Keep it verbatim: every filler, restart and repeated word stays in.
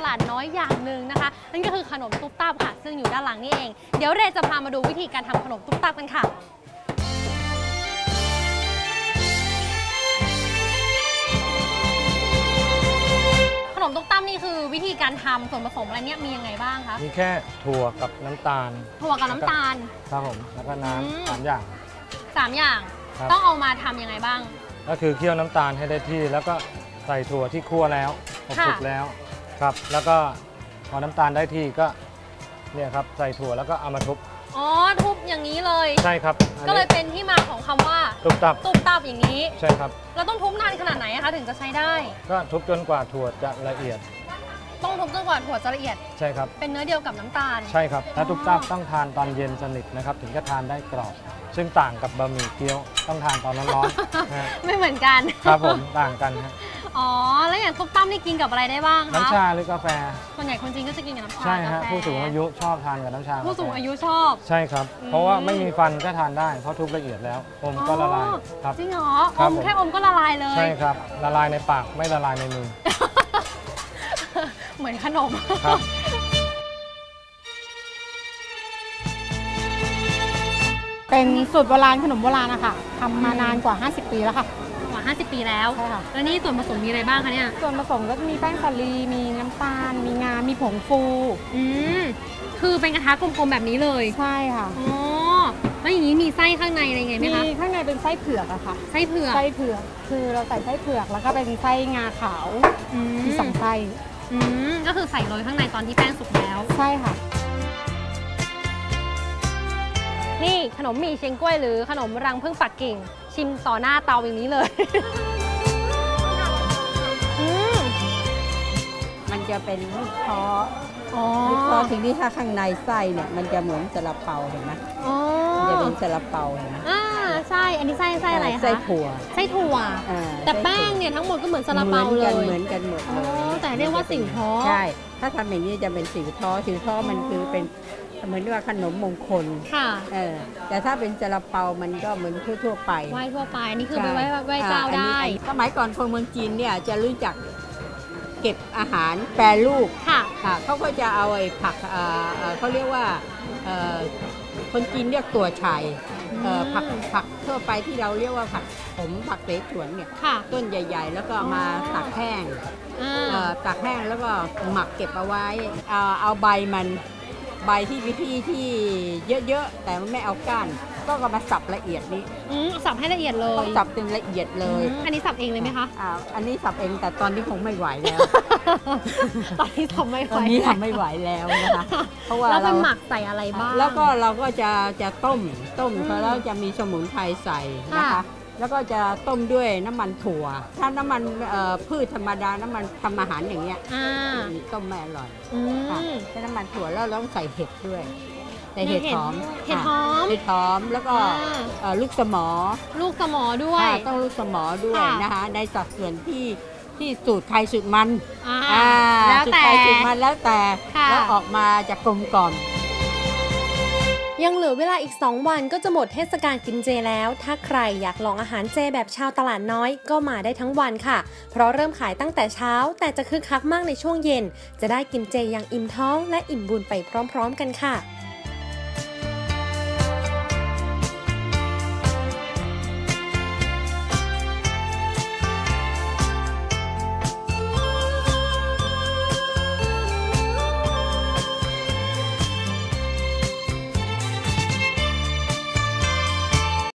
าดน้อยอย่างหนึ่งนะคะนั่นก็คือขนมตุ๊บตับค่ะซึ่งอยู่ด้านหลังนี่เองเดี๋ยวเรจะพามาดูวิธีการทำขนมตุ๊บตับกันค่ะขนมตุ๊บตับนี่คือวิธีการทำส่วนผสมอะไรเนี่ยมียังไงบ้างคะมีแค่ถั่วกับน้ำตาลถั่วกับน้ำตาลครับผมแล้วก็น้ำสามอย่างสามอย่างต้องเอามาทำยังไงบ้างก็คือเคี่ยวน้ำตาลให้ได้ที่แล้วก็ใส่ถั่วที่คั่วแล้วอบสุกแล้วครับแล้วก็พอน้ำตาลได้ที่ก็เนี่ยครับใส่ถั่วแล้วก็เอามาทุบอ๋อทุบอย่างนี้เลยใช่ครับก็เลยเป็นที่มาของคำว่าตุ๊บตับตุ๊บตับอย่างนี้ใช่ครับเราต้องทุบนานขนาดไหนคะถึงจะใช้ได้ก็ทุบจนกว่าถั่วจะละเอียดต้องทุบจนกว่าถั่วจะละเอียดใช่ครับเป็นเนื้อเดียวกับน้ำตาลใช่ครับถ้าตุ๊บตับต้องทานตอนเย็นสนิทนะครับถึงจะทานได้กรอบซึ่งต่างกับบะหมี่เกี๊ยวต้องทานตอนร้อนๆไม่เหมือนกันครับผมต่างกันครับอ๋อแล้วอย่างตุ๊บตับนี่กินกับอะไรได้บ้างคะน้ำชาหรือกาแฟส่วนใหญ่คนจีนก็จะกินกับน้ำชาใช่ฮะผู้สูงอายุชอบทานกับน้ำชาผู้สูงอายุชอบใช่ครับเพราะว่าไม่มีฟันก็ทานได้เพราะทุบละเอียดแล้วอมก็ละลายครับจริงเหรออมแค่อมก็ละลายเลยใช่ครับละลายในปากไม่ละลายในมือเหมือนขนมครับเป็นสูตรโบราณขนมโบราณนะคะทำมานานกว่าห้าสิบปีแล้วค่ะกว่าห้าสิบปีแล้วใช่ค่ะแล้วนี่ส่วนผสมมีอะไรบ้างคะเนี่ยส่วนผสมก็จะมีแป้งสาลีมีน้ำตาลมีงามีผงฟูอืมคือเป็นกระทะกลมๆแบบนี้เลยใช่ค่ะอ๋อแล้วอย่างนี้มีไส้ข้างในอะไรไงไหมคะมีข้างในเป็นไส้เผือกอะค่ะไส้เผือกไส้เผือกคือเราใส่ไส้เผือกแล้วก็เป็นไส้งาขาวมีสองไส้อืมก็คือใส่โรยข้างในตอนที่แป้งสุกแล้วใช่ค่ะนี่ขนมหมี่เชียงกล้วยหรือขนมรังผึ้งปักกิ่งชิมต่อหน้าเตาอย่างนี้เลยมันจะเป็นลูกท้อลูกท้อทีนี้ถ้าข้างในไส้เนี่ยมันจะเหมือนซาลาเปาเห็นไหมมันจะเป็นซาลาเปาเห็นไหมอ่าใช่อันนี้ไส้ไส้อะไรคะไส้ถั่วไส้ถั่วแต่แป้งเนี่ยทั้งหมดก็เหมือนซาลาเปาเลยเหมือนกันหมดเลยแต่เรียกว่าสิ่งท้อใช่ถ้าทำอย่างนี้จะเป็นสิ่งท้อสิ่งท้อมันคือเป็นเหมือนว่าขนมมงคลค่ะเออแต่ถ้าเป็นซาลาเปามันก็เหมือนทั่วๆไปไหว้ทั่วไปนี่คือไปไหว้ไหว้เจ้าได้สมัยก่อนคนเมืองจีนเนี่ยจะรู้จักเก็บอาหารแปรรูปค่ะเขาก็จะเอาไอ้ผักเขาเรียกว่าคนจีนเรียกตัวไชผักผักทั่วไปที่เราเรียกว่าผักผมผักเสฉวนเนี่ยต้นใหญ่ๆแล้วก็มาตักแห้งตักแห้งแล้วก็หมักเก็บเอาไว้เอาใบมันใบที่วิธีที่เยอะๆแต่ไม่เอาก้านก็มาสับละเอียดนี้สับให้ละเอียดเลยต้องสับจนละเอียดเลยอันนี้สับเองเลยไหมคะอ่าอันนี้สับเองแต่ตอนนี้คงไม่ไหวแล้วตอนนี้ทำไม่ไหวตอนนี้ทำไม่ไหวแล้วนะคะเพราะว่าเราหมักใส่อะไรบ้างแล้วก็เราก็จะจะต้มต้มแล้วจะมีสมุนไพรใส่นะคะแล้วก็จะต้มด้วยน้ำมันถั่วถ้าน้ำมันพืชธรรมดาน้ำมันทำอาหารอย่างเงี้ยต้มไม่อร่อยใช้น้ำมันถั่วแล้วต้องใส่เห็ดด้วยใส่เห็ดหอมเห็ดหอมเห็ดหอมแล้วก็ลูกสมอลูกสมอด้วยต้องลูกสมอด้วยนะคะในสัดส่วนที่ที่สูตรใครสูตรมันแล้วแต่สูตรใครสูตรมันแล้วแต่แล้วออกมาจะกลมกล่อมยังเหลือเวลาอีกสองวันก็จะหมดเทศกาลกินเจแล้วถ้าใครอยากลองอาหารเจแบบชาวตลาดน้อยก็มาได้ทั้งวันค่ะเพราะเริ่มขายตั้งแต่เช้าแต่จะคึกคักมากในช่วงเย็นจะได้กินเจอย่างอิ่มท้องและอิ่มบุญไปพร้อมๆกันค่ะ